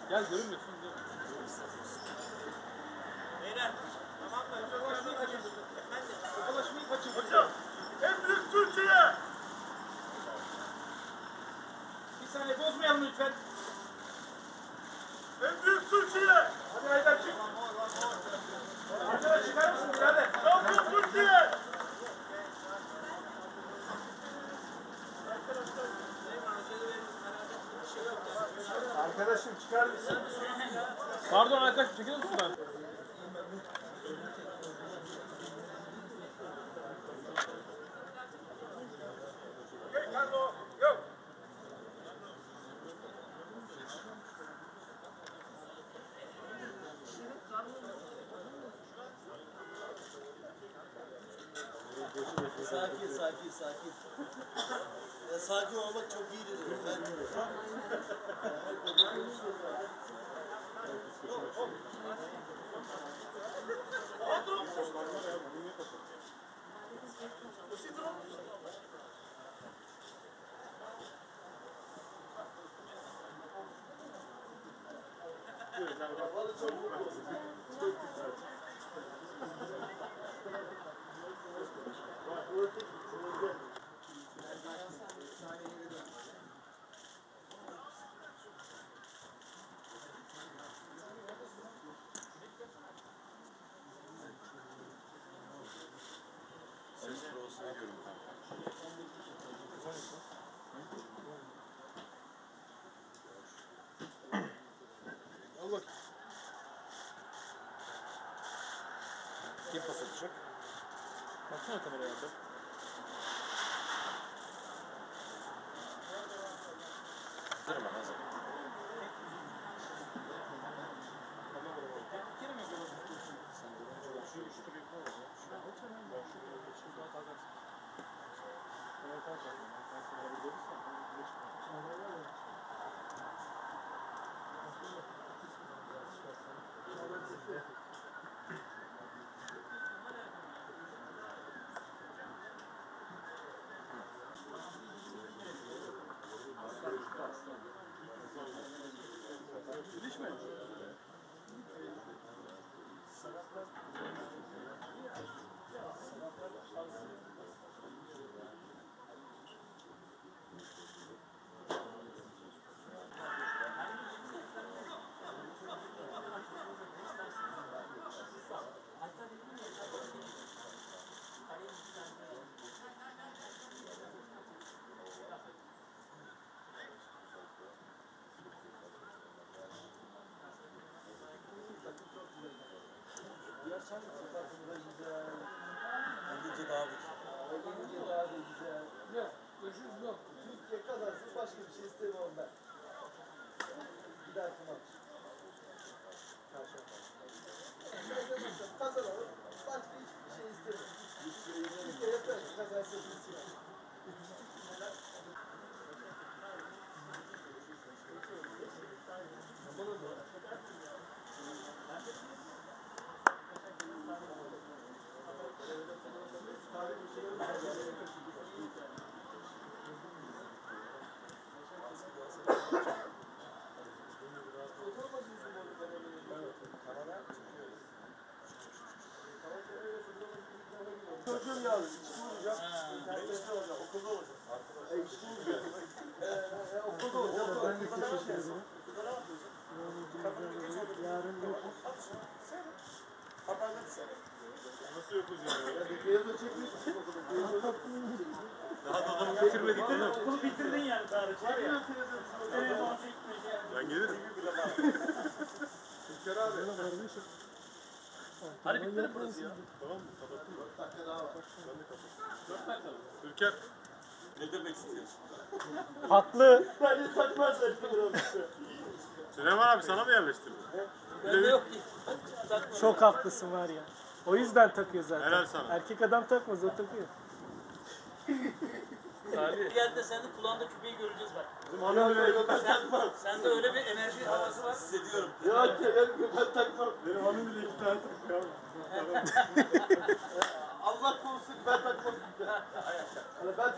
Gel görünmüyorsun. Beyler, tamam mı? Tokalaşmayı kaçırdın. Efendim? Tokalaşmayı kaçırdın. Hocam, en büyük Türkiye! Bir saniye bozmayalım lütfen. En büyük Türkiye! Hadi Haydar çık. Arkadaş çıkar mısın birader? Şampiyon Türkiye! Arkadaşım çıkar mısın? Pardon arkadaşım çekilir misin ben? Gel Carlo, yok. Sakin, sakin, sakin. Ya, sakin olmak çok iyidir. Ses provasına görüyorum. Al bak. Kim pas atacak? Baksana kameraya abi. Hazırım ben, hazırım. Gidince daha güzel. Yok, özür yok. Türkiye kazansın, başka bir şey istemiyorum ben. Bir dahaki maç. Kazanalım, başka hiçbir şey istemiyorum. Türkiye yeter ki kazansın bitsin. Çocuğum yalnız, içki olacak. İçki olacak, okulda olacak. İçki olacak. Okulda olacak. Ben de teşekkür ederim. Yarın yokuz. Nasıl yokuz yani? Beyazı çekmiş. Daha da adamı bitirmedik değil mi? Okulu bitirdin yani tarih var ya. Ben gelirim. Türker abi. Hadi bitti mi burası ya? Tamam mı? Kapattın mı? 4 dakika daha var. Ben de kapattım. 4 dakika mı? Türker. Ne demek istiyorsun? Haklı. Bence takmazlar. Süleyman abi sana mı yerleştirdin? Bende yok ki. Çok haklısın var ya. O yüzden takıyor zaten. Helal sana. Erkek adam takmaz, o takıyor. Bir yerde sen de kulağında küpeyi göreceğiz bak. Hanım bile Ben takmam. Sende öyle bir enerji havası var. Hissediyorum. Ya ben takmam. benim hanım bile 2 tane takıyor. Allah korusun ben takmam. Ben